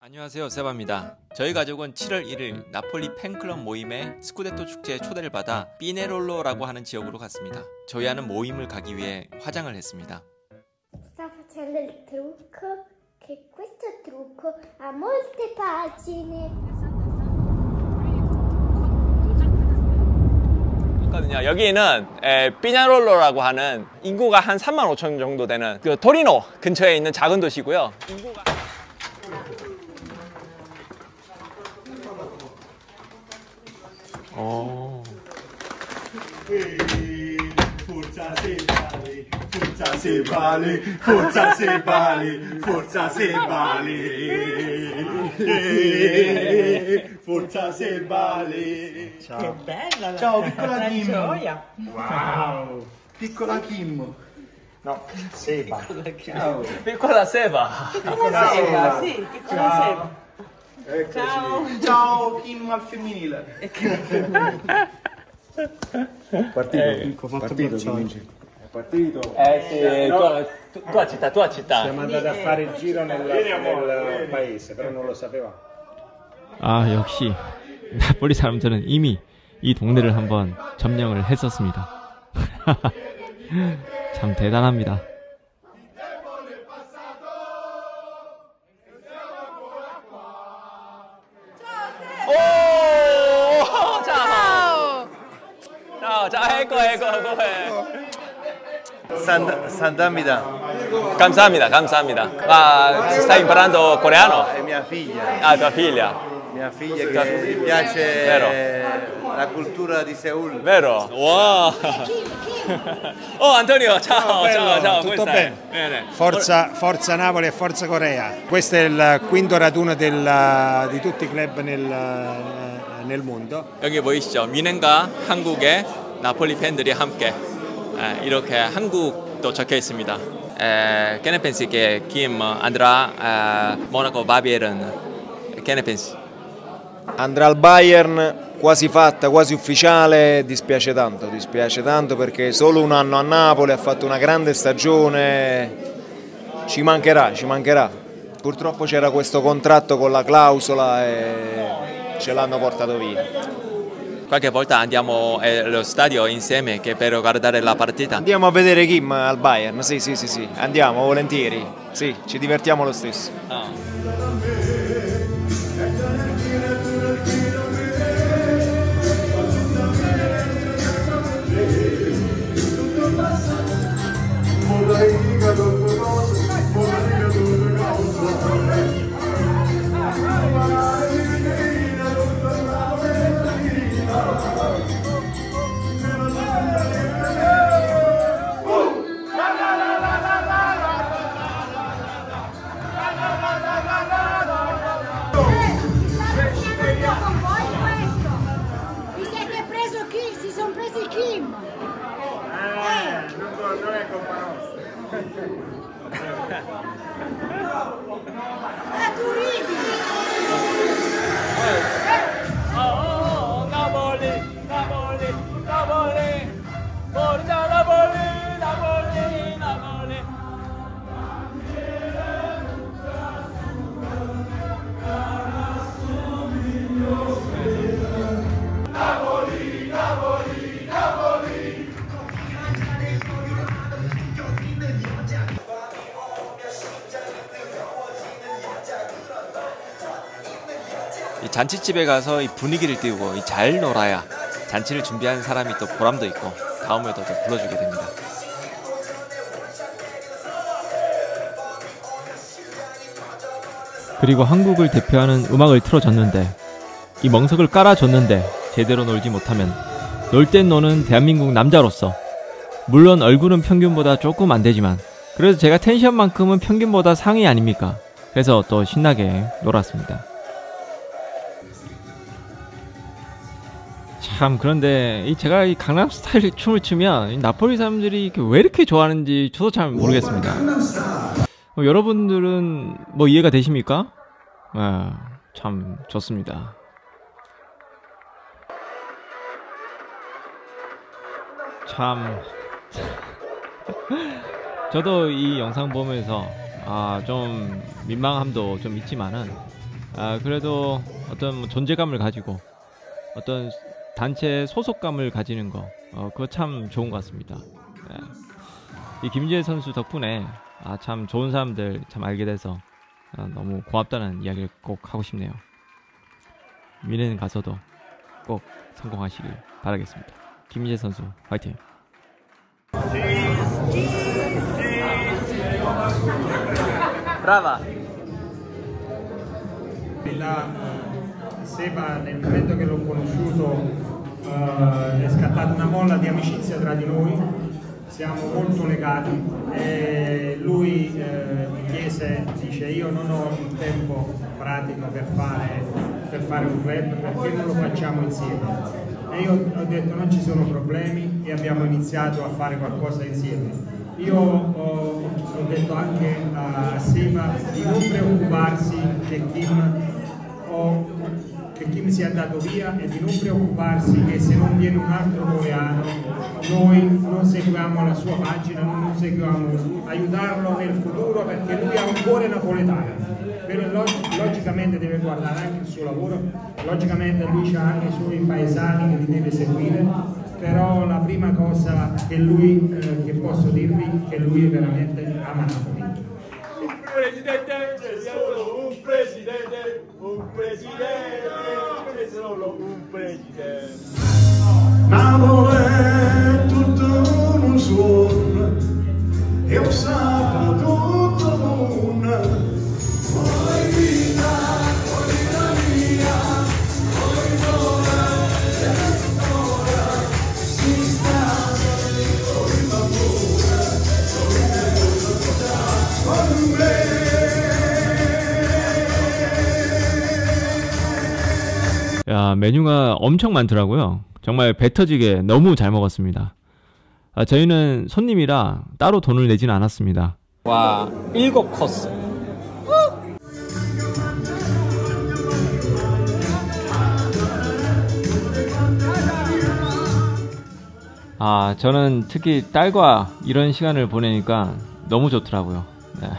안녕하세요, 세바입니다. 저희 가족은 7월 1일 나폴리 팬클럽 모임에 스쿠데토 축제에 초대를 받아 피네롤로라고 하는 지역으로 갔습니다. 저희 하는 모임을 가기 위해 화장을 했습니다. Sta facendo il trucco, che questo trucco ha molte pagine. 여기는 피냐롤로라고 하는 인구가 한 35,000 정도 되는 그 토리노 근처에 있는 작은 도시고요. 인구가 Forza Sebali, Forza Sebali, Forza Sebali, Forza Sebali, Forza Sebali. Ciao. Che bella la, Ciao, piccola la Kim. gioia. Wow. Piccola Kim. No, Seba. Ciao. piccola Seba. Piccola Seba, sì, piccola Seba. Ciao. Ciao Kim al femminile. Partito, partito, partito. Sì, tua città. Siamo andati a fare il giro nel paese, però non lo sapevamo. 아, 역시 나폴리 사람들은 이미 이 동네를 한번 점령을 했었습니다. 참 대단합니다. Sant'Amida. 감사합니다. Stai imparando coreano? È mia figlia. Ah, tua figlia. Mia figlia che gli piace la cultura di Seul. Vero? Wow. Oh, Antonio, ciao, Bello, ciao. tutto come stai? bene? Forza Napoli e forza Corea. Questo è il quinto raduno di tutti i club nel mondo. 여기 보이시죠? 뮌헨과 한국의 나폴리 팬들이 함께 이렇게 한국도 적혀 있습니다. Che ne pensi che Kim andrà a Monaco Bavieren? Che ne pensi? Andrà al Bayern quasi fatta, quasi ufficiale, dispiace tanto perché solo un anno a Napoli, ha fatto una grande stagione, ci mancherà. Purtroppo c'era questo contratto con la clausola e ce l'hanno portato via. Qualche volta andiamo allo stadio insieme che per guardare la partita. Andiamo a vedere Kim al Bayern, sì, andiamo volentieri, sì, ci divertiamo lo stesso. 이 잔치집에 가서 이 분위기를 띄우고 잘 놀아야 잔치를 준비한 사람이 또 보람도 있고 다음에도 또 불러주게 됩니다. 그리고 한국을 대표하는 음악을 틀어줬는데 이 멍석을 깔아줬는데 제대로 놀지 못하면 놀 땐 노는 대한민국 남자로서 물론 얼굴은 평균보다 조금 안 되지만 그래도 제가 텐션만큼은 평균보다 상위 아닙니까? 그래서 또 신나게 놀았습니다. 참 그런데 제가 이 강남 스타일 춤을 추면 이 나폴리 사람들이 왜 이렇게 좋아하는지 저도 잘 모르겠습니다. 여러분들은 뭐 이해가 되십니까? 참 좋습니다. 참 저도 이 영상 보면서 좀 민망함도 좀 있지만은 그래도 어떤 존재감을 가지고 어떤 단체 소속감을 가지는 거 그거 참 좋은 것 같습니다. 네. 이 김지혜 선수 덕분에 참 좋은 사람들 참 알게 돼서 너무 고맙다는 이야기를 꼭 하고 싶네요. 미래는 가서도 꼭 성공하시길 바라겠습니다. 김지혜 선수 화이팅! 브라바! Seba, nel momento che l'ho conosciuto è scattata una molla di amicizia tra di noi, siamo molto legati e lui mi chiese, dice io non ho il tempo pratico per fare un club, perché non lo facciamo insieme? E io ho detto non ci sono problemi e abbiamo iniziato a fare qualcosa insieme. Io ho detto anche a Seba di non preoccuparsi che Kim sia andato via e di non preoccuparsi che se non viene un altro coreano noi non seguiamo la sua pagina, non seguiamo, aiutarlo nel futuro perché lui ha un cuore napoletano. Però logicamente deve guardare anche il suo lavoro, logicamente lui ha anche i suoi paesani che li deve seguire, però la prima cosa che posso dirvi è che lui veramente ama Napoli. Un presidente è solo un presidente, è solo un presidente. Napoli è tutto un suono e un sabato tutto un 야, 메뉴가 엄청 많더라고요. 정말 배 터지게 너무 잘 먹었습니다. 저희는 손님이라 따로 돈을 내지는 않았습니다. 와, 7코스. 저는 특히 딸과 이런 시간을 보내니까 너무 좋더라고요. 네.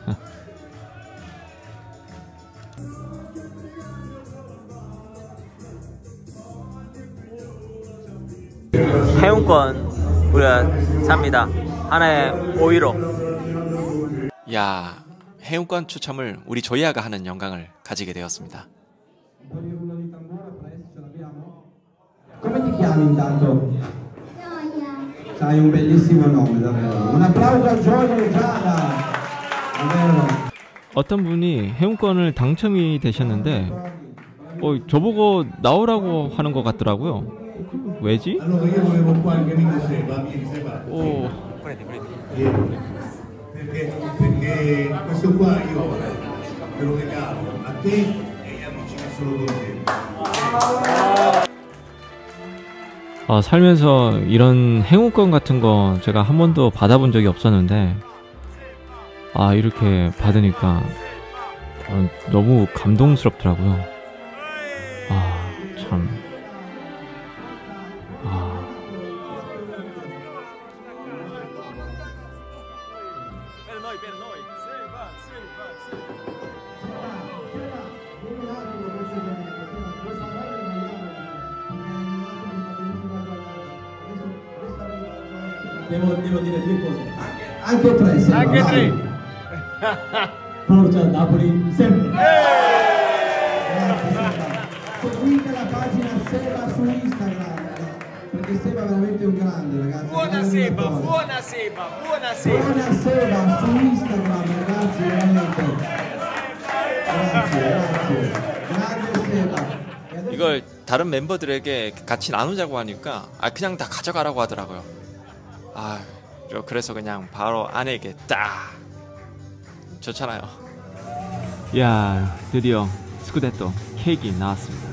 회원권 우리가 삽니다. 하나에 5유로. 야, 회원권 추첨을 우리 조이아가 하는 영광을 가지게 되었습니다. Come ti chiami intanto? Hai un bellissimo nome davvero. Un applauso a Gioia e Giada. davvero. 어떤 분이 회원권을 당첨이 되셨는데 저보고 나오라고 하는 것 같더라고요. 왜지? Allora io volevo qua il mio amico Seba, vieni Seba. Prendi. Perché questo qua io te lo regalo a te e agli amici che sono con te. 살면서 이런 행운권 같은 거 제가 한 번도 받아본 적이 없었는데 이렇게 받으니까 너무 감동스럽더라고요. 참. Devo dire due cose. Anche tre. Seba, Anche tre. Forza Napoli sempre. Seguite la pagina Seba su Instagram, perché Seba è veramente un grande, ragazzi. Buona Seba. Buona Seba su Instagram, ragazzi, veramente. Grazie. Grande Seba. 이걸 다른 멤버들에게 같이 나누자고 하니까 그냥 다 가져가라고 하더라고요. 그래서 그냥 바로 아내에게 딱. 좋잖아요. 야, 드디어 스쿠데토 케이크 나왔습니다.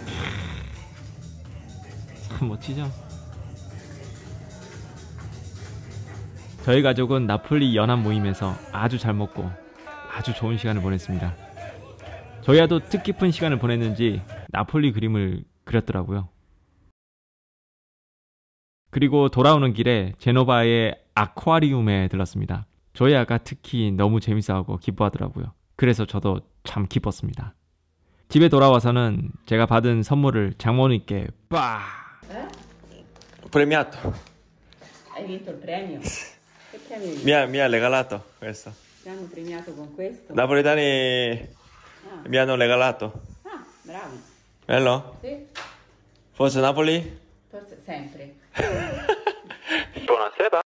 참 멋지죠? 저희 가족은 나폴리 연합 모임에서 아주 잘 먹고 아주 좋은 시간을 보냈습니다. 저희와도 뜻깊은 시간을 보냈는지 나폴리 그림을 그렸더라고요. 그리고 돌아오는 길에 제노바의 아쿠아리움에 들렀습니다. 저희 아가 특히 너무 재밌어하고 기뻐하더라고요. 그래서 저도 참 기뻤습니다. 집에 돌아와서는 제가 받은 선물을 장모님께 빠! Premiato. Hai vinto il premio? Che premio hai vinto? Mi ha regalato questo. Ti hanno premiato con questo? Napoletani mi hanno regalato. Ah, bravi. Bello? Sì, Forza Napoli? forse sempre. Buonasera.